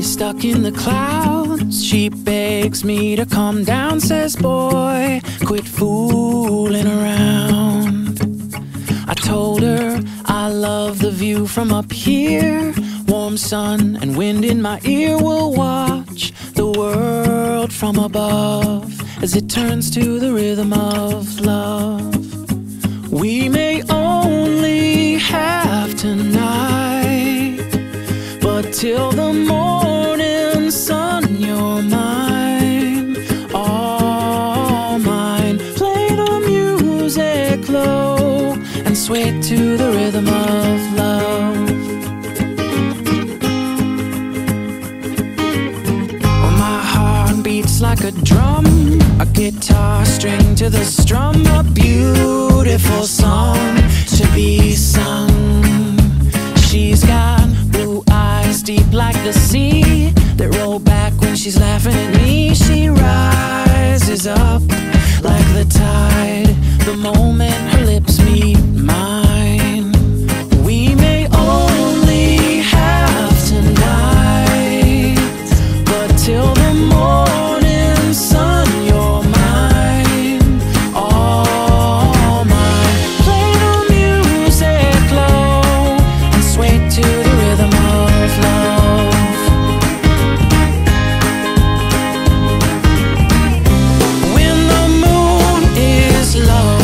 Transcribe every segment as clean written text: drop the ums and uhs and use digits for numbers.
She's stuck in the clouds. She begs me to calm down, says, boy, quit fooling around. I told her I love the view from up here. Warm sun and wind in my ear. Will watch the world from above as it turns to the rhythm of love. We may only have tonight, but till the morning sun, you're mine, all mine. Play the music low and sway to the rhythm of love. My heart beats like a drum, a guitar string to the strum, a beautiful song to be sung. She's got blue eyes deep like the sea that roll back when she's laughing at me. She rises up like the tide the moment her lips meet mine. We may only have tonight, but till the morning sun, you're mine, all mine. Play the music low and sway to the rhythm of love. When the moon is low,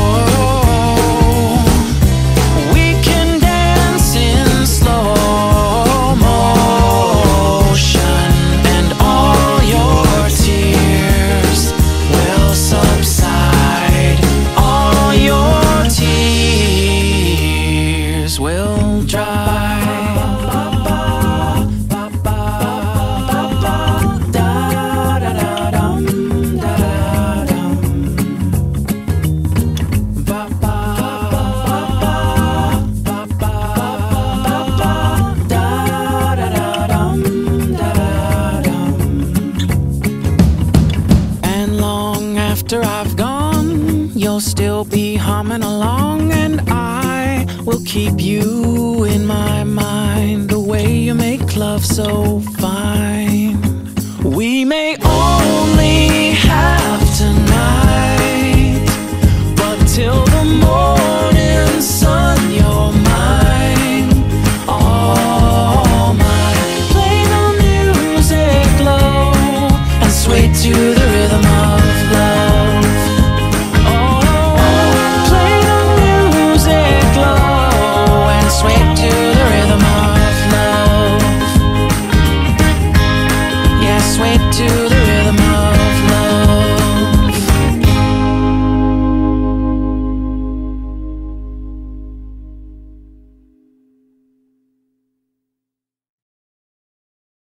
we can dance in slow motion, and all your tears will subside. All your tears will dry. And long after I've gone, you'll still be humming along, and I will keep you in my mind, the way you make love so fine. We may only have